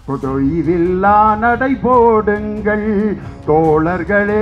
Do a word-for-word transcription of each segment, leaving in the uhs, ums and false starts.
தொய்வில்லா நடை போடுங்கள் தோழர்களே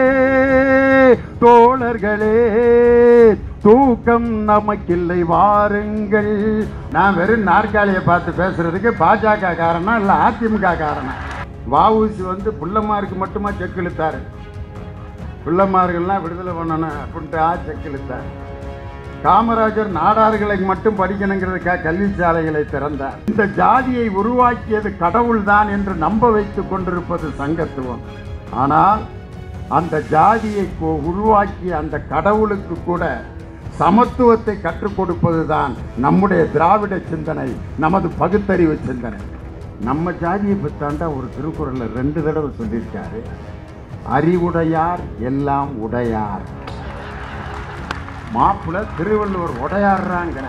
தோழர்களே, தூக்கம் நமக்கில்லை வாருங்கள். நான் வெறும் நாற்காலியை பார்த்து பேசுறதுக்கு பாஜக காரணம் இல்லை அதிமுக காரணம். வஉசி வந்து பிள்ளைமாருக்கு மட்டுமா செக் இழுத்தாரு, பிள்ளைமார்கள்லாம் விடுதலை பண்ணணும் அப்படின்ட்டு ஆ செக் இழுத்தார். காமராஜர் நாடார்களை மட்டும் படிக்கணுங்கிறதுக்காக கல்வி சாலைகளை திறந்தார். இந்த ஜாதியை உருவாக்கியது கடவுள் தான் என்று நம்ப வைத்துக் கொண்டிருப்பது சங்கத்துவம். ஆனால் அந்த ஜாதியை உருவாக்கிய அந்த கடவுளுக்கு கூட சமத்துவத்தை கற்றுக் கொடுப்பது தான் நம்முடைய திராவிட சிந்தனை, நமது பகுத்தறிவு சிந்தனை. நம்ம ஜாதியை பத்தாண்டா ஒரு திருக்குறள்ல ரெண்டு தடவை சொல்லியிருக்காரு, அறிவுடையார் எல்லாம் உடையார். மாப்பிள்ள திருவள்ளுவர் உடையாடுறாங்கிற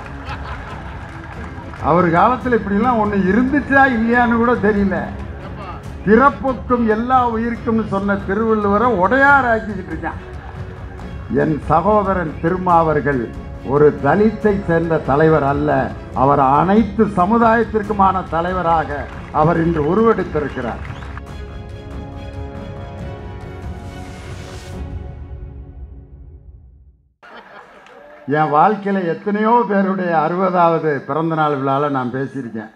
அவர் காலத்தில் இப்படிலாம் ஒன்று இருந்துச்சா இல்லையான்னு கூட தெரியல. பிறப்புக்கும் எல்லா உயிருக்கும் சொன்ன திருவள்ளுவரை உடையார் ஆக்கிக்கிட்டு இருக்கான். என் சகோதரன் திருமாவர்கள் ஒரு தலித்தை சேர்ந்த தலைவர் அல்ல, அவர் அனைத்து சமுதாயத்திற்குமான தலைவராக அவர் இன்று உருவெடுத்திருக்கிறார். என் வாழ்க்கையில் எத்தனையோ பேருடைய அறுபதாவது பிறந்தநாள் விழாவில் நான் பேசியிருக்கேன்.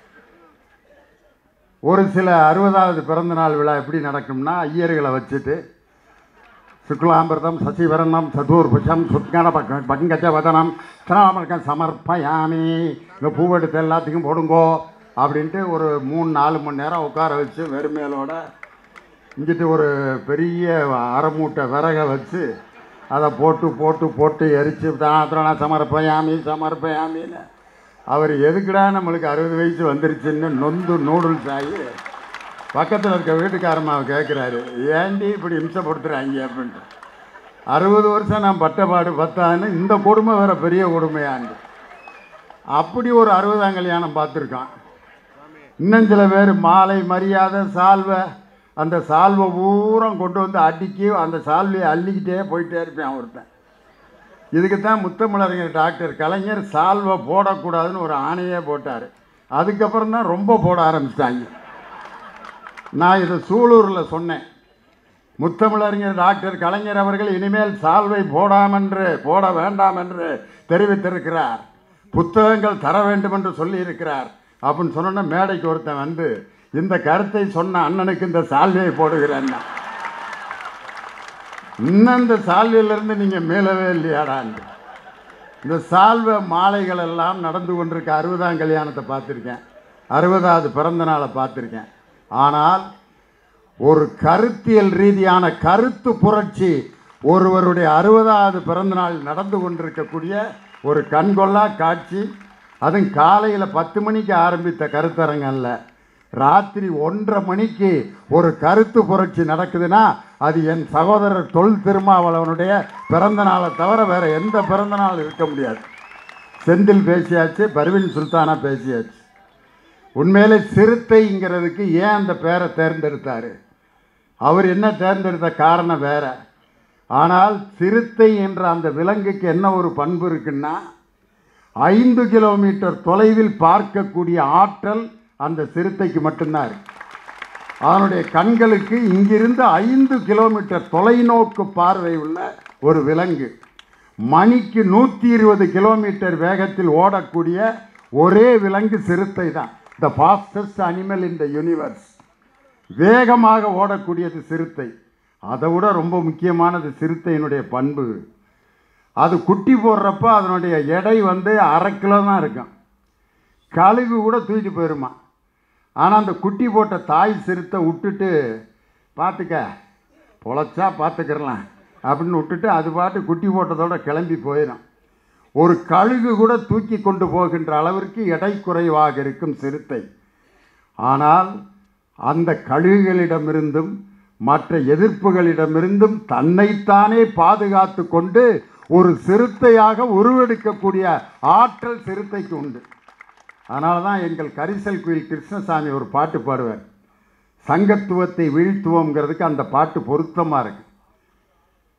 ஒரு சில அறுபதாவது பிறந்தநாள் விழா எப்படி நடக்கும்னா, ஐயர்களை வச்சுட்டு சுக்லாம்பிரதம் சசிவரணம் சதுர்புஷம் சுத்கண பங்கஜ வதனம் திராமகம் சமர்ப்பயாமி, இந்த பூவெடுத்து எல்லாத்துக்கும் போடுங்கோ அப்படின்ட்டு ஒரு மூணு நாலு மணி நேரம் உட்கார வச்சு வெறுமேலோட இங்கிட்டு ஒரு பெரிய அரை மூட்டை விறகை வச்சு அதை போட்டு போட்டு போட்டு எரிச்சு தாத்திரனா சமர்ப்பயாமி சமர்ப்பயாமின்னு அவர் எதுக்குடா நம்மளுக்கு அறுபது வயசு வந்துருச்சுன்னு நொந்து நூடுல்ஸ் ஆகி பக்கத்தில் இருக்க வீட்டுக்காரமாவை கேட்குறாரு, ஏண்டி இப்படி இம்சப்படுத்துகிறாங்க அப்படின்ட்டு. அறுபது வருஷம் நான் பட்டப்பாடு பத்தான்னு இந்த கொடுமை வேறு பெரிய கொடுமையாண்டு. அப்படி ஒரு அறுபதாம் கல்யாணம் பார்த்துருக்கான். இன்னும் சில பேர் மாலை மரியாதை சால்வை, அந்த சால்வை பூரம் கொண்டு வந்து அடிக்கி அந்த சால்வையை அள்ளிக்கிட்டே போயிட்டே இருப்பேன் ஒருத்தன். இதுக்கு தான் முத்தமிழறிஞர் டாக்டர் கலைஞர் சால்வை போடக்கூடாதுன்னு ஒரு ஆணையே போட்டார். அதுக்கப்புறம் தான் ரொம்ப போட ஆரம்பிச்சிட்டாங்க. நான் இதை சூலூரில் சொன்னேன். முத்தமிழறிஞர் டாக்டர் கலைஞர் அவர்கள் இனிமேல் சால்வை போடாமென்று போட வேண்டாம் என்று தெரிவித்திருக்கிறார், புத்தகங்கள் தர வேண்டும் என்று சொல்லியிருக்கிறார் அப்படின்னு சொன்ன மேடைக்கு ஒருத்தன் வந்து இந்த கருத்தை சொன்ன அண்ணனுக்கு இந்த சால்வையை போடுகிறேன். இன்னும் இந்த சால்வையிலிருந்து நீங்கள் மேலவே இல்லையாடான்னு. இந்த சால்வை மாலைகள் எல்லாம் நடந்து கொண்டிருக்க அறுபதாம் கல்யாணத்தை பார்த்துருக்கேன், அறுபதாவது பிறந்த நாளை பார்த்துருக்கேன். ஆனால் ஒரு கருத்தியல் ரீதியான கருத்து புரட்சி ஒருவருடைய அறுபதாவது பிறந்த நாள் நடந்து கொண்டிருக்கக்கூடிய ஒரு கண்கொள்ளா காட்சி. அதுவும் காலையில் பத்து மணிக்கு ஆரம்பித்த கருத்தரங்கம் அல்ல, ராத்திரி ஒன்றரை மணிக்கு ஒரு கருத்து புரட்சி நடக்குதுன்னா அது என் சகோதரர் தொல் திருமாவளவனுடைய பிறந்த நாளை தவிர வேறு எந்த பிறந்த நாள் இருக்க முடியாது. செந்தில் பேசியாச்சு, பர்வீன் சுல்தானா பேசியாச்சு. உண்மையிலே சிறுத்தைங்கிறதுக்கு ஏன் அந்த பேரை தேர்ந்தெடுத்தார்? அவர் என்ன தேர்ந்தெடுத்த காரணம் வேற. ஆனால் சிறுத்தை என்ற அந்த விலங்குக்கு என்ன ஒரு பண்பு இருக்குன்னா, ஐந்து கிலோமீட்டர் தொலைவில் பார்க்கக்கூடிய ஆற்றல் அந்த சிறுத்தைக்கு மட்டும்தான் இருக்கு. அதனுடைய கண்களுக்கு இங்கிருந்து ஐந்து கிலோமீட்டர் தொலைநோக்கு பார்வை உள்ள ஒரு விலங்கு. மணிக்கு நூற்றி இருபது கிலோமீட்டர் வேகத்தில் ஓடக்கூடிய ஒரே விலங்கு சிறுத்தை தான். The fastest animal in the universe. வேகமாக ஓடக்கூடியது சிறுத்தை. அதை விட ரொம்ப முக்கியமானது சிறுத்தையினுடைய பண்பு, அது குட்டி போடுறப்ப அதனுடைய எடை வந்து அரை கிலோ தான் இருக்கும். கழுகு கூட தூக்கிட்டு போயிடுமா. ஆனால் அந்த குட்டி போட்ட தாய் சிறுத்தை விட்டுட்டு பார்த்துக்க பொழைச்சா பார்த்துக்கிறலாம் அப்படின்னு விட்டுட்டு அது பாட்டு குட்டி போட்டதோட கிளம்பி போயிடும். ஒரு கழுகு கூட தூக்கி கொண்டு போகின்ற அளவிற்கு எடை குறைவாக இருக்கும் சிறுத்தை. ஆனால் அந்த கழுகுகளிடமிருந்தும் மற்ற எதிர்ப்புகளிடமிருந்தும் தன்னைத்தானே பாதுகாத்து கொண்டு ஒரு சிறுத்தையாக உருவெடுக்கக்கூடிய ஆற்றல் சிறுத்தைக்கு உண்டு. அதனால தான் எங்கள் கரிசல் குயில் கிருஷ்ணசாமி ஒரு பாட்டு பாடுவார், சங்கத்துவத்தை வீழ்த்துவோங்கிறதுக்கு அந்த பாட்டு பொருத்தமாக இருக்கு.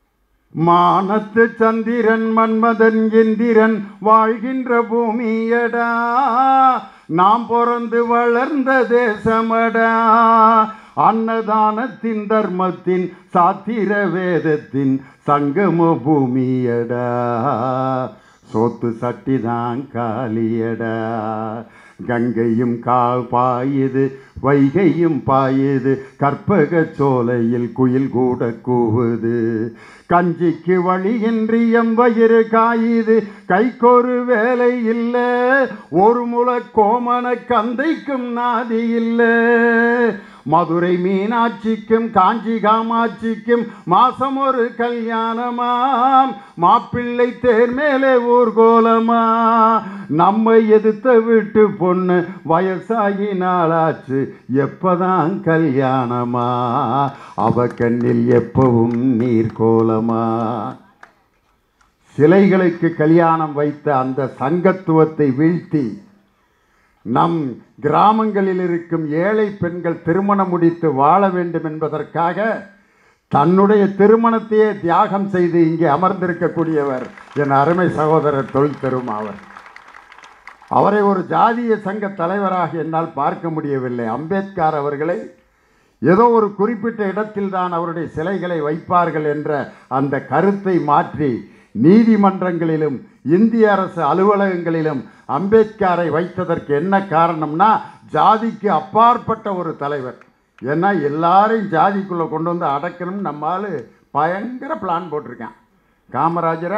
மானத்து சந்திரன் மன்மதன் எந்திரன் வாழ்கின்ற பூமியடா, நாம் பிறந்து வளர்ந்த தேசமடா. அன்னதானத்தின் தர்மத்தின் சாத்திர வேதத்தின் சங்கம பூமியடா, சோத்து சட்டிதான் காலியடா. கங்கையும் கால் பாயுது, வைகையும் பாயுது, கற்பக சோலையில் குயில் கூட கூவுது. கஞ்சிக்கு வழியின்றி எம்பயிறு காயுது, கைக்கொரு வேலை இல்லை, ஒரு முளை கோமன கந்தைக்கும் நாதி இல்லை. மதுரை மீனாட்சிக்கும் காஞ்சி காமாட்சிக்கும் மாசம் ஒரு கல்யாணமாம், மாப்பிள்ளை தேர் மேலே ஊர்கோலமா. நம்மை எதிர்த்த வீட்டு பொண்ணு வயசாகி நாளாச்சு, எப்பதான் கல்யாணமா, அவ கண்ணில் எப்பவும் நீர்கோலமா. சிலைகளுக்கு கல்யாணம் வைத்த அந்த சங்கத்துவத்தை வீழ்த்தி நம் கிராமங்களில் இருக்கும் ஏழை பெண்கள் திருமணம் முடித்து வாழ வேண்டும் என்பதற்காக தன்னுடைய திருமணத்தையே தியாகம் செய்து இங்கே அமர்ந்திருக்கக்கூடியவர் என் அருமை சகோதரர் தொல் திருமாவர். அவரை ஒரு ஜாதிய சங்க தலைவராக என்னால் பார்க்க முடியவில்லை. அம்பேத்கர் அவர்களை ஏதோ ஒரு குறிப்பிட்ட இடத்தில் தான் அவருடைய சிலைகளை வைப்பார்கள் என்ற அந்த கருத்தை மாற்றி நீதிமன்றங்களிலும் இந்திய அரசு அலுவலகங்களிலும் அம்பேத்கரை வைத்ததற்கு என்ன காரணம்னா, ஜாதிக்கு அப்பாற்பட்ட ஒரு தலைவர். ஏன்னா எல்லாரையும் ஜாதிக்குள்ளே கொண்டு வந்து அடக்கணும்னு நம்மால் பயங்கர பிளான் போட்டிருக்கான். காமராஜரை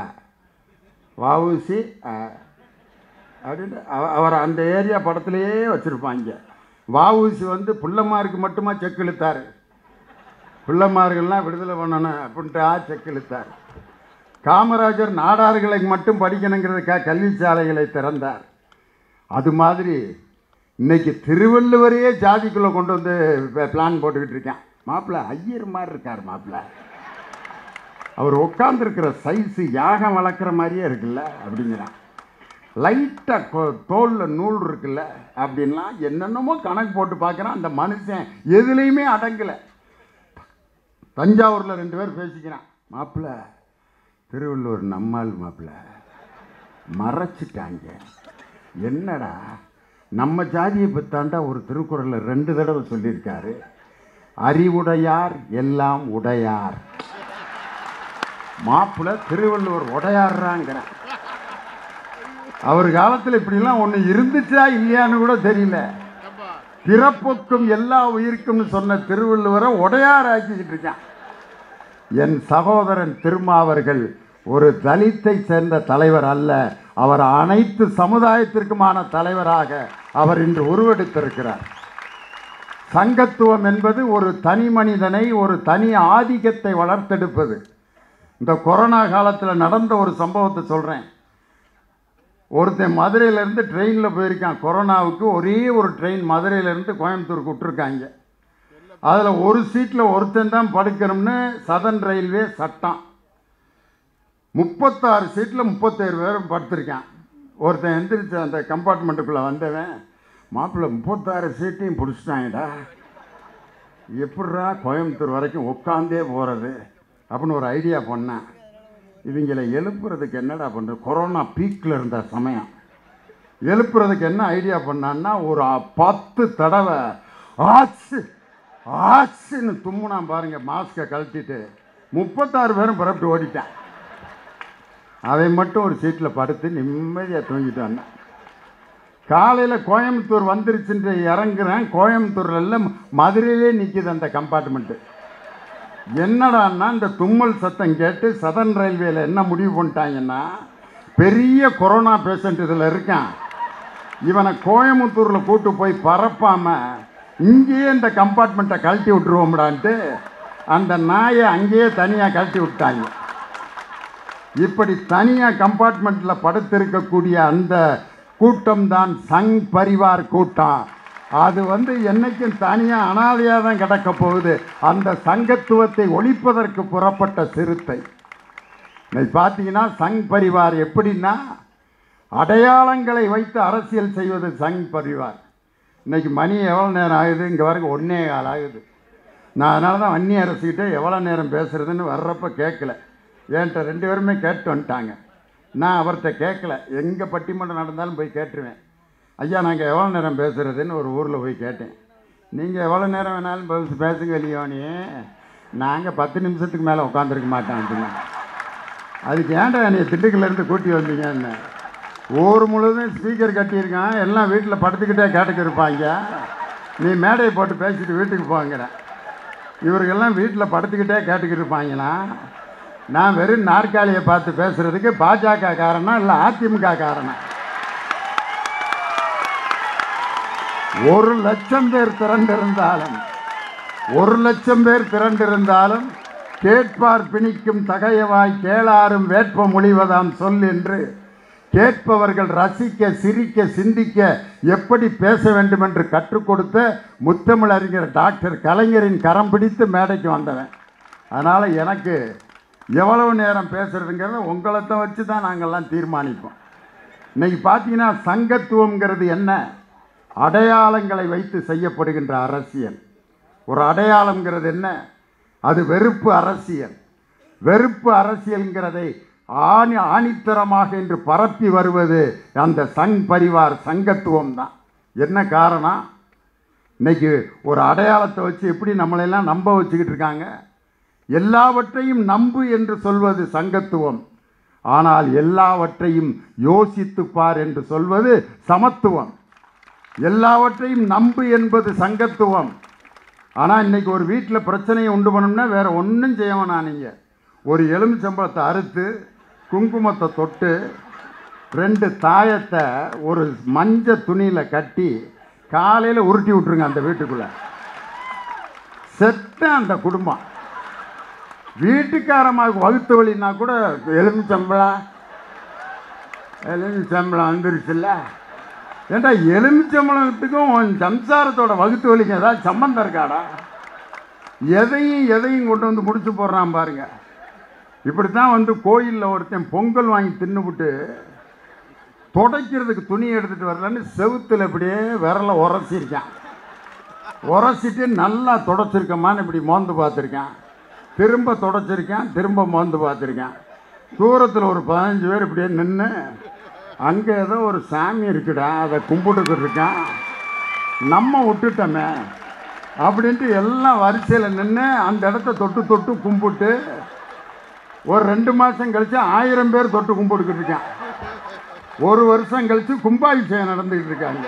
வஉசி அப்படின்னு அவர் அந்த ஏரியா படத்துலையே வச்சுருப்பாங்க. வஉசி வந்து பிள்ளைமாருக்கு மட்டுமா செக் இழுத்தார், பிள்ளைமார்கள்லாம் விடுதலை பண்ணணும் அப்படின்ட்டு செக் இழுத்தார். காமராஜர் நாடார்களை மட்டும் படிக்கணுங்கிறதுக்காக கல்வி சாலைகளை திறந்தார். அது மாதிரி இன்னைக்கு திருவள்ளுவரையே ஜாதிக்குள்ளே கொண்டு வந்து பிளான் போட்டுக்கிட்டு இருக்கேன். மாப்பிள்ளை ஐயர் மாதிரி இருக்கார். மாப்பிள்ளை அவர் உட்காந்துருக்கிற சைஸு யாகம் வளர்க்குற மாதிரியே இருக்குல்ல அப்படிங்கிறான். லைட்டாக தோலில் நூல் இருக்குல்ல அப்படின்லாம் என்னென்னமோ கணக்கு போட்டு பார்க்குறான். அந்த மனுஷன் எதுலேயுமே அடங்கலை. தஞ்சாவூரில் ரெண்டு பேர் பேசிக்கிறான். மாப்பிள்ளை திருவள்ளுவர் நம்மால் மாப்பிள்ள மறைச்சிட்டாங்க. என்னடா நம்ம ஜாதியை பத்தாண்டா ஒரு திருக்குறளில் ரெண்டு தடவை சொல்லியிருக்காரு, அறிவுடையார் எல்லாம் உடையார். மாப்பிள்ள திருவள்ளுவர் உடையாடுறாங்கிற. அவர் காலத்தில் இப்படிலாம் ஒன்று இருந்துச்சா இல்லையான்னு கூட தெரியல. பிறப்புக்கும் எல்லா உயிருக்கும் சொன்ன திருவள்ளுவரை உடையார் ஆக்கிக்கிட்டு இருக்கான். என் சகோதரன் திருமாவர்கள் ஒரு தலித்தை சேர்ந்த தலைவர் அல்ல, அவர் அனைத்து சமுதாயத்திற்குமான தலைவராக அவர் இன்று உருவெடுத்திருக்கிறார். சங்கத்துவம் என்பது ஒரு தனி மனிதனை, ஒரு தனி ஆதிக்கத்தை வளர்த்தெடுப்பது. இந்த கொரோனா காலத்தில் நடந்த ஒரு சம்பவத்தை சொல்கிறேன். ஒருத்தன் மதுரையிலேருந்து ட்ரெயினில் போயிருக்கான். கொரோனாவுக்கு ஒரே ஒரு ட்ரெயின் மதுரையிலேருந்து கோயம்புத்தூருக்கு விட்டுருக்காங்க. அதில் ஒரு சீட்டில் ஒருத்தன் தான் படுக்கணும்னு சதன் ரயில்வே சட்டம். முப்பத்தாறு சீட்டில் முப்பத்தேழு பேரும் படுத்திருக்கான். ஒருத்தன் எந்திரிச்சு அந்த கம்பார்ட்மெண்ட்டுக்குள்ளே வந்தவன், மாப்பிள்ளை முப்பத்தாறு சீட்டையும் பிடிச்சிட்டாங்கடா, எப்படிரா கோயம்புத்தூர் வரைக்கும் உட்காந்தே போகிறது அப்படின்னு ஒரு ஐடியா பண்ணேன். இவங்களை எழுப்புறதுக்கு என்னடா பண்ணுறது, கொரோனா பீக்கில் இருந்த சமயம், எழுப்புறதுக்கு என்ன ஐடியா பண்ணான்னா, ஒரு பத்து தடவை ஆச்சு ஆச்சுன்னு தும்முனா பாருங்க, மாஸ்கை கழட்டிட்டு முப்பத்தாறு பேரும் புறப்பட்டு ஓடிட்டேன். அவன் மட்டும் ஒரு சீட்டில் படுத்து நிம்மதியாக தூங்கிட்டு வந்தேன். காலையில் கோயம்புத்தூர் வந்துருச்சுன்ற இறங்குறேன். கோயம்புத்தூர்ல மதுரையிலே நிற்கிது அந்த கம்பார்ட்மெண்ட்டு. என்னடான்னா இந்த தும்மல் சத்தம் கேட்டு சதன் ரயில்வேல என்ன முடிவு பண்ணிட்டாங்கன்னா, பெரிய கொரோனா பேஷண்ட் இதில் இருக்கான், இவனை கோயம்புத்தூரில் கூட்டு போய் பரப்பாமல் இங்கேயே இந்த கம்பார்ட்மெண்ட்டை கழட்டி விட்டுருவோம்டான்ட்டு அந்த நாயை அங்கேயே தனியாக கழட்டி விட்டாங்க. இப்படி தனியாக கம்பார்ட்மெண்ட்டில் படுத்திருக்கக்கூடிய அந்த கூட்டம்தான் சங் பரிவார் கூட்டம். அது வந்து என்னைக்கும் தனியாக அனாதையாக தான் கிடக்க போகுது. அந்த சங்கத்துவத்தை ஒழிப்பதற்கு புறப்பட்ட சிறுத்தை. இன்னைக்கு பார்த்தீங்கன்னா சங் பரிவார் எப்படின்னா, அடையாளங்களை வைத்து அரசியல் செய்வது சங் பரிவார். இன்றைக்கி மணி எவ்வளோ நேரம் ஆகுது, இங்கே வரைக்கும் ஒன்றே கால் ஆகுது. நான் அதனால தான் வன்னி அரசுக்கிட்டே எவ்வளோ நேரம் பேசுகிறதுன்னு வர்றப்ப கேட்கல. என்கிட்ட ரெண்டு பேருமே கேட்டு வந்துட்டாங்க. நான் அவர்கிட்ட கேட்கல, எங்கே பட்டிமன்றம் நடந்தாலும் போய் கேட்டுருவேன். ஐயா நாங்கள் எவ்வளோ நேரம் பேசுகிறதுன்னு ஒரு ஊரில் போய் கேட்டேன். நீங்கள் எவ்வளோ நேரம் வேணாலும் பேசு பேசுங்க இல்லையோனே, நாங்கள் பத்து நிமிஷத்துக்கு மேலே உட்காந்துருக்க மாட்டோம் அப்படின்னா. அதுக்கு ஏன்டா என்னை திண்டுக்கல்லேருந்து கூட்டி வந்தீங்கன்னு. ஊர் முழுவதும் ஸ்பீக்கர் கட்டியிருக்கான், எல்லாம் வீட்டில் படுத்துக்கிட்டே கேட்டுக்கு இருப்பாங்க. நீ மேடையை போட்டு பேசிட்டு வீட்டுக்கு போங்கிறேன். இவருக்கெல்லாம் வீட்டில் படுத்துக்கிட்டே கேட்டுக்கிட்டு இருப்பாங்களா? நான் வெறும் நாற்காலியை பார்த்து பேசுகிறதுக்கு பாஜக காரணம் இல்லை அதிமுக காரணம். ஒரு லட்சம் பேர் திரண்டிருந்தாலும் ஒரு லட்சம் பேர் திரண்டிருந்தாலும் கேட்பார் பிணிக்கும் தகையவாய் கேளாரும் வேட்ப மொழிவதாம் சொல் என்று கேட்பவர்கள் ரசிக்க சிரிக்க சிந்திக்க எப்படி பேச வேண்டும் என்று கற்றுக் கொடுத்த முத்தமிழறிஞர் டாக்டர் கலைஞரின் கரம் பிடித்து மேடைக்கு வந்தவன். அதனால் எனக்கு எவ்வளவு நேரம் பேசுகிறதுங்கிறத உங்களைத்தான் வச்சு தான் நாங்கள்லாம் தீர்மானிப்போம். இன்றைக்கி பார்த்தீங்கன்னா சங்கத்துவங்கிறது என்ன? அடையாளங்களை வைத்து செய்யப்படுகின்ற அரசியல். ஒரு அடையாளங்கிறது என்ன? அது வெறுப்பு அரசியல். வெறுப்பு அரசியல்ங்கிறதை ஆணி ஆணித்தரமாக இன்று பரப்பி வருவது அந்த சங் பரிவார் சங்கத்துவம் தான். என்ன காரணம்? இன்னைக்கு ஒரு அடையாளத்தை வச்சு எப்படி நம்மளையெல்லாம் நம்ப வச்சுக்கிட்டு இருக்காங்க. எல்லாவற்றையும் நம்பு என்று சொல்வது சங்கத்துவம், ஆனால் எல்லாவற்றையும் யோசித்து பார் என்று சொல்வது சமத்துவம். எல்லாவற்றையும் நம்பு என்பது சங்கத்துவம். ஆனால் இன்றைக்கி ஒரு வீட்டில் பிரச்சனையை உண்டு பண்ணோம்னா வேறு ஒன்றும் செய்ய வேணாம். நீங்கள் ஒரு எலுமிச்சம்பழத்தை அறுத்து குங்குமத்தை தொட்டு ரெண்டு தாயத்தை ஒரு மஞ்சள் துணியில் கட்டி காலையில் உருட்டி விட்ருங்க அந்த வீட்டுக்குள்ளே. செத்த அந்த குடும்பம். வீட்டுக்காரமாக வகுத்து வழின்னா கூட எலுமிச்சம்பழம் எலுமிச்சம்பழம் வந்துருச்சுல்ல. ஏன்டா எலுமிச்சம்பழத்துக்கும் சம்சாரத்தோட வகுத்து வலிக்கு ஏதாவது சம்பந்தம் இருக்காடா? எதையும் எதையும் கொண்டு வந்து முடிச்சு போடுறான் பாருங்க. இப்படித்தான் வந்து கோயிலில் ஒருத்தன் பொங்கல் வாங்கி தின்னுபிட்டு துடைக்கிறதுக்கு துணி எடுத்துகிட்டு வரலன்னு செவுத்தில் இப்படியே விரலை உரசிருக்கான். உரசிட்டு நல்லா துடைச்சிருக்கமான்னு இப்படி மோந்து பார்த்துருக்கான். திரும்ப துடைச்சிருக்கான், திரும்ப மோந்து பார்த்துருக்கான். தூரத்தில் ஒரு பதினஞ்சு பேர் இப்படியே நின்று அங்கே ஏதோ ஒரு சாமி இருக்குடா அதை கும்பிட்டுக்கிட்டு இருக்கான், நம்ம விட்டுட்டோமே அப்படின்ட்டு எல்லாம் வரிசையில் நின்று அந்த இடத்த தொட்டு தொட்டு கும்பிட்டு ஒரு ரெண்டு மாதம் கழித்து ஆயிரம் பேர் தொட்டு கும்பிட்டுக்கிட்டு இருக்கான். ஒரு வருஷம் கழித்து கும்பாபிஷேகம் நடந்துக்கிட்டு இருக்காங்க.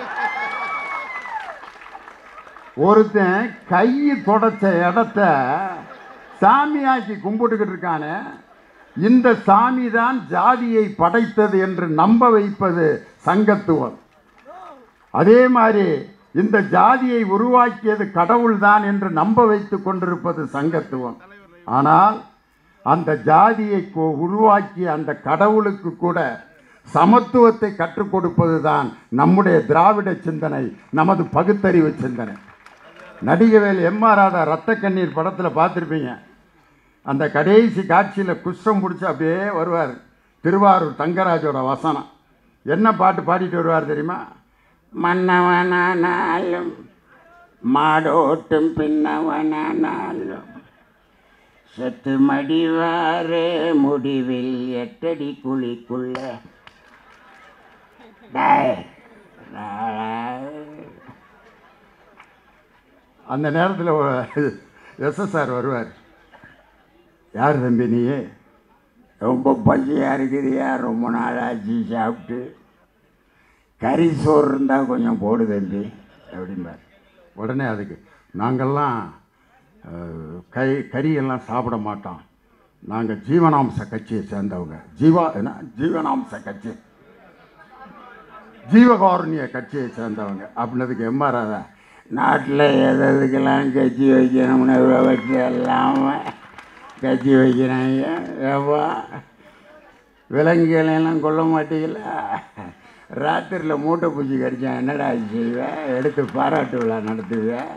ஒருத்தன் கை தொடச்ச இடத்த சாமியாக்கி கும்பிட்டுக்கிட்டு இருக்கானே. இந்த சாமி தான் ஜாதியை படைத்தது என்று நம்ப வைப்பது சங்கத்துவம். அதே மாதிரி இந்த ஜாதியை உருவாக்கியது கடவுள் தான் என்று நம்ப வைத்து கொண்டிருப்பது சங்கத்துவம். ஆனால் அந்த ஜாதியை உருவாக்கிய அந்த கடவுளுக்கு கூட சமத்துவத்தை கற்றுக் கொடுப்பது தான் நம்முடைய திராவிட சிந்தனை, நமது பகுத்தறிவு சிந்தனை. நடிகவேல் எம் ஆர் ராதா ரத்த கண்ணீர் படத்தில் பார்த்துருப்பீங்க. அந்த கடைசி காட்சியில் குஷ்டம் பிடிச்சி அப்படியே வருவார். திருவாரூர் தங்கராஜோட வசனம் என்ன பாட்டு பாடிட்டு வருவார் தெரியுமா? மன்னவனானாலும் மாடோட்டும் பின்னவனானாலும் செத்து மடிவாரே முடிவில் எட்டடி குழிக்குள்ள. அந்த நேரத்தில் எஸ்எஸ்ஆர் வருவார். யார் தம்பி நீ? ரொம்ப பசியாக இருக்குதுயா, ரொம்ப நாள் ஆச்சு சாப்பிட்டு, கறி சோறு இருந்தால் கொஞ்சம் போடு தம்பி அப்படிம்பார். உடனே அதுக்கு நாங்கள்லாம் கை கறியெல்லாம் சாப்பிட மாட்டோம், நாங்கள் ஜீவனாம்ச கட்சியை சேர்ந்தவங்க. ஜீவா என்ன ஜீவனாம்ச கட்சி, ஜீவகாருண்ய கட்சியை சேர்ந்தவங்க அப்படின்னதுக்கு எம்ஆர் ராதா நாட்டில் எதுக்கெல்லாம் கட்சி வைக்கணும்னு வச்சு எல்லாம் கட்சி வைக்கிறாங்க. ஏப்பா விலங்குகளெல்லாம் கொல்ல மாட்டீங்களா? ராத்திரியில் மூட்டை பூச்சி கடிச்சா என்னடா செய்வேன்? எடுத்து பாராட்டு விழா நடத்துவேன்.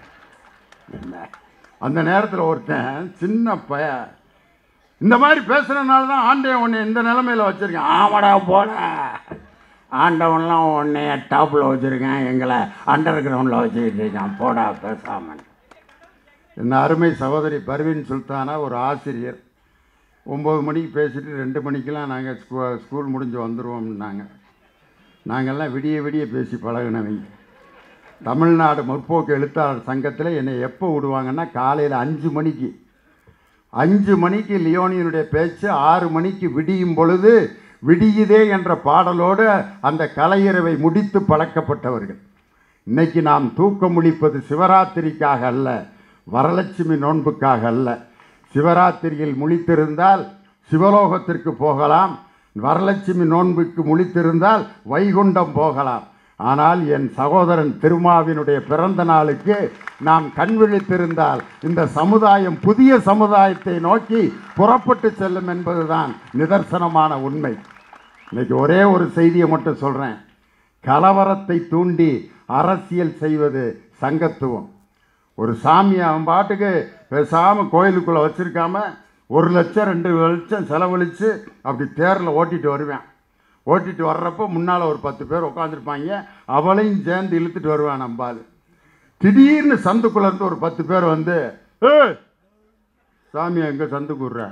அந்த நேரத்தில் ஒருத்தன் சின்ன பய இந்த மாதிரி பேசுகிறதுனால தான் ஆண்டவன் உன்னை இந்த நிலைமையில் வச்சுருக்கேன். ஆமாடா போட, ஆண்டவன்லாம் உன்னைய டாப்பில் வச்சுருக்கேன், எங்களை அண்டர் கிரவுண்டில் வச்சுக்கிட்டு இருக்கான், போடா பேசாமல். என் அருமை சகோதரி பர்வீன் சுல்தானா ஒரு ஆசிரியர். ஒம்பது மணிக்கு பேசிட்டு ரெண்டு மணிக்கெலாம் நாங்கள் ஸ்கூ ஸ்கூல் முடிஞ்சு வந்துடுவோம்னாங்க. நாங்கள்லாம் விடிய விடிய பேசி பழகினவங்க. தமிழ்நாடு முற்போக்கு எழுத்தாளர் சங்கத்தில் என்னை எப்போ விடுவாங்கன்னா காலையில் அஞ்சு மணிக்கு அஞ்சு மணிக்கு லியோனியனுடைய பேச்சு ஆறு மணிக்கு விடியும் பொழுது விடியுதே என்ற பாடலோடு அந்த கலையரவை முடித்து பழக்கப்பட்டவர்கள். இன்னைக்கு நாம் தூக்கம் முழிப்பது சிவராத்திரிக்காக அல்ல, வரலட்சுமி நோன்புக்காக அல்ல. சிவராத்திரியில் முழித்திருந்தால் சிவலோகத்திற்கு போகலாம், வரலட்சுமி நோன்புக்கு முழித்திருந்தால் வைகுண்டம் போகலாம். ஆனால் என் சகோதரன் திருமாவினுடைய பிறந்த நாளுக்கு நாம் கண் விழித்திருந்தால் இந்த சமுதாயம் புதிய சமுதாயத்தை நோக்கி புறப்பட்டு செல்லும் என்பதுதான் நிதர்சனமான உண்மை. இன்னைக்கு ஒரே ஒரு செய்தியை மட்டும் சொல்கிறேன். கலவரத்தை தூண்டி அரசியல் செய்வது சங்கத்துவம். ஒரு சாமி அவன் பாட்டுக்கு பேசாமல் கோயிலுக்குள்ளே வச்சுருக்காம ஒரு லட்சம் ரெண்டு லட்சம் செலவழித்து அப்படி தேரில் ஓட்டிகிட்டு வருவேன். ஓட்டிகிட்டு வர்றப்போ முன்னால் ஒரு பத்து பேர் உட்காந்துருப்பாங்க, அவளையும் சேர்ந்து இழுத்துட்டு வருவான் நம்பால். திடீர்னு சந்துக்குள்ளேருந்து ஒரு பத்து பேர் வந்து ஏ சாமி எங்கே சந்துக்கு விட்றேன்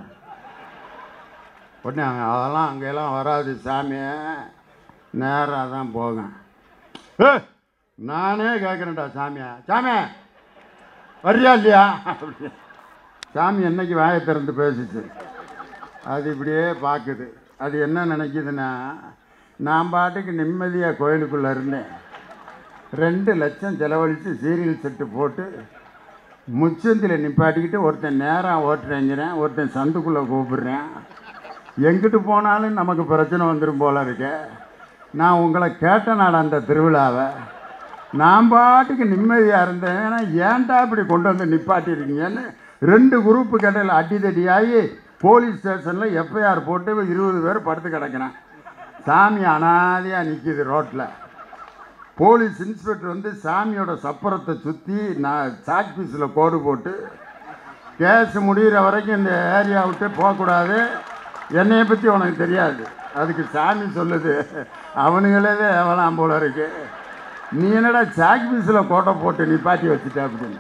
உடனே அதெல்லாம் அங்கெல்லாம் வராது சாமியை நேராக தான் போவேன். ஏ நானே கேட்குறேன்டா சாமியா, சாமியா வர்றியா இல்லையா? சாமி என்னைக்கு வாயை திறந்து பேசிச்சு. அது இப்படியே பார்க்குது. அது என்ன நினைக்குதுன்னா, நான் பாட்டுக்கு நிம்மதியாக கோயிலுக்குள்ளே இருந்தேன், ரெண்டு லட்சம் செலவழித்து சீரியல் செட்டு போட்டு முச்சந்தில் நிப்பாட்டிக்கிட்டு ஒருத்தன் நேராக ஓட்டுறேங்கிறேன், ஒருத்தன் சந்துக்குள்ளே கூப்பிடுறேன், எங்கிட்டு போனாலும் நமக்கு பிரச்சனை வந்துடும் போல இருக்க. நான் உங்களை கேட்டனாட அந்த திருவிழாவை, நான் பாட்டுக்கு நிம்மதியாக இருந்தேன், ஏன்னா ஏன்டா இப்படி கொண்டு வந்து நிப்பாட்டிருக்கீங்கன்னு ரெண்டு குரூப்பு கடையில் அடிதடியாகி போலீஸ் ஸ்டேஷனில் எஃப்ஐஆர் போட்டு இருபது பேர் படுத்து கிடக்கிறேன். சாமி அனாதையாக நிற்கிது ரோட்டில். போலீஸ் இன்ஸ்பெக்டர் வந்து சாமியோட சப்பரத்தை சுற்றி நான் சாக் பீஸில் கோடு போட்டு கேஸ் முடிகிற வரைக்கும் இந்த ஏரியா விட்டு போகக்கூடாது, என்னையை பற்றி உனக்கு தெரியாது. அதுக்கு சாமி சொல்லுது, அவனுங்களே தான் எவலாம் போல இருக்கு, நீ என்னடா சாக் பீஸில் கோட்டை போட்டு நிப்பாட்டி வச்சுட்ட அப்படின்னு.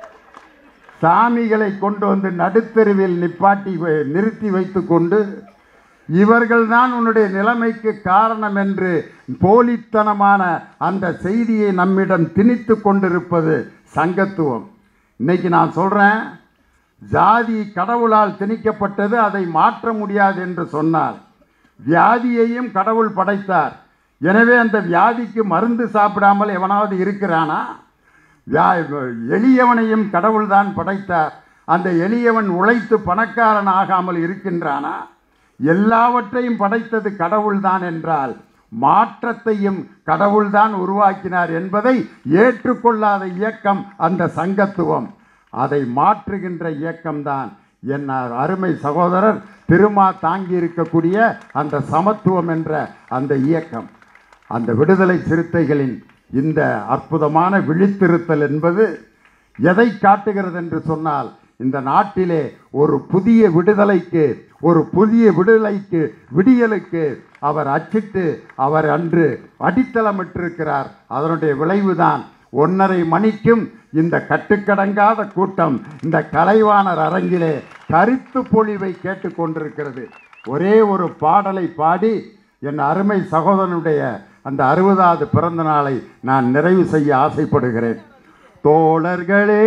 சாமிகளை கொண்டு வந்து நடுத்தெருவில் நிப்பாட்டி நிறுத்தி வைத்து கொண்டு இவர்கள்தான் உன்னுடைய நிலைமைக்கு காரணம் என்று போலித்தனமான அந்த செய்தியை நம்மிடம் திணித்து கொண்டிருப்பது சங்கத்துவம். இன்னைக்கு நான் சொல்கிறேன், ஜாதி கடவுளால் திணிக்கப்பட்டது, அதை மாற்ற முடியாது என்று சொன்னார். வியாதியையும் கடவுள் படைத்தார். எனவே அந்த வியாதிக்கு மருந்து சாப்பிடாமல் எவனாவது இருக்கிறானா? எளியவனையும் கடவுள்தான் படைத்தார். அந்த எளியவன் உழைத்து பணக்காரன் ஆகாமல் இருக்கின்றானா? எல்லாவற்றையும் படைத்தது கடவுள்தான் என்றால் மாற்றத்தையும் கடவுள்தான் உருவாக்கினார் என்பதை ஏற்றுக்கொள்ளாத இயக்கம் அந்த சங்கத்துவம். அதை மாற்றுகின்ற இயக்கம்தான் என் அருமை சகோதரர் திருமா தாங்கி இருக்கக்கூடிய அந்த சமத்துவம் என்ற அந்த இயக்கம். அந்த விடுதலை சிறுத்தைகளின் இந்த அற்புதமான விழித்திருத்தல் என்பது எதை காட்டுகிறது என்று சொன்னால், இந்த நாட்டிலே ஒரு புதிய விடுதலைக்கு ஒரு புதிய விடுதலைக்கு விடியலுக்கு அவர் அச்சிட்டு அவர் அன்று அடித்தளமிட்டிருக்கிறார். அதனுடைய விளைவுதான் ஒன்றரை மணிக்கும் இந்த கட்டுக்கடங்காத கூட்டம் இந்த கலைவாணர் அரங்கிலே கருத்து பொழிவை கேட்டுக்கொண்டிருக்கிறது. ஒரே ஒரு பாடலை பாடி என் அருமை சகோதரனுடைய அந்த அறுபதாவது பிறந்த நாளை நான் நிறைவு செய்ய ஆசைப்படுகிறேன். தோழர்களே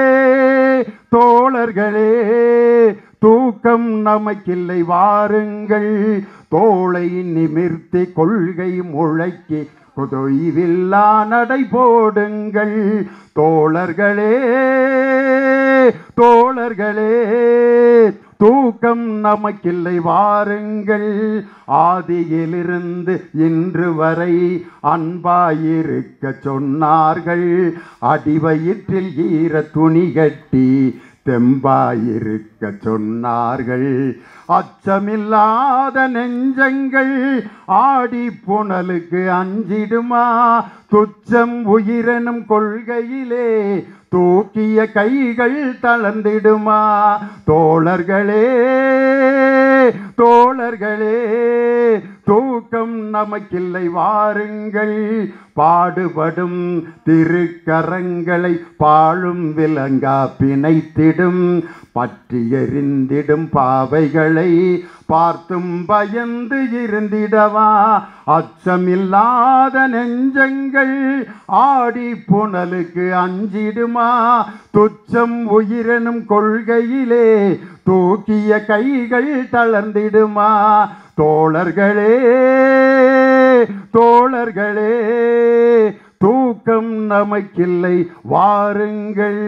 தோழர்களே தூக்கம் நமக்கில்லை வாருங்கள், தோளை நிமிர்த்தி கொள்கை முழக்கி தொய்வில்லா நடை போடுங்கள். தோழர்களே தோழர்களே தூக்கம் நமக்கில்லை வாருங்கள், ஆதியிலிருந்து இன்று வரை அன்பாயிருக்க சொன்னார்கள், அடிவயிற்றில் ஈர துணி கட்டி தெம்பாயிருக்க சொன்னார்கள். அச்சமில்லாத நெஞ்சங்கள் ஆடி புனலுக்கு அஞ்சிடுமா, துச்சம் உயிரெனும் கொள்கையிலே தூக்கிய கைகள் தளர்ந்திடுமா. தோழர்களே தோழர்களே தூக்கம் நமக்கில்லை வாருங்கள், பாடுபடும் திருக்கரங்களை பாழும் விலங்கா பிணைத்திடும், பற்றி எறிந்திடும் பாவைகளை பார்த்தும் பயந்து இருந்திடவா, அச்சமில்லாத நெஞ்சங்கள் ஆடி புனலுக்கு அஞ்சிடுமா, துச்சம் உயிரெனும் கொள்கையிலே தூக்கிய கைகள் தளர்ந்திடுமா. தோழர்களே தோழர்களே தூக்கம் நமக்கில்லை வாருங்கள்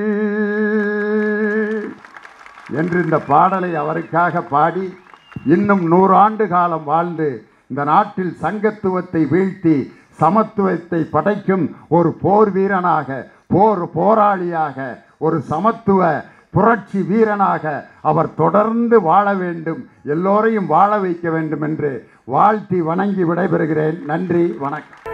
என்று இந்த பாடலை அவருக்காக பாடி, இன்னும் நூறாண்டு காலம் வாழ்ந்து இந்த நாட்டில் சங்கத்துவத்தை வீழ்த்தி சமத்துவத்தை படைக்கும் ஒரு போர் வீரனாக, போர் போராளியாக, ஒரு சமத்துவ புரட்சி வீரனாக அவர் தொடர்ந்து வாழ வேண்டும், எல்லோரையும் வாழ வைக்க வேண்டும் என்று வாழ்த்தி வணங்கி விடைபெறுகிறேன். நன்றி, வணக்கம்.